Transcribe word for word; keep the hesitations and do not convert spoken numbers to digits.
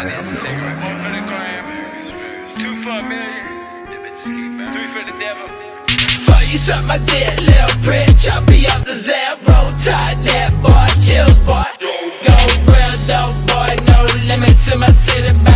I'm gonna take it. One for the gram, two for a million, three for the devil. Fuck you suck my dick, little prick. Chop me up the zero, tight net, boy, chills, boy. Go real dope, boy, no limits to my city, baby.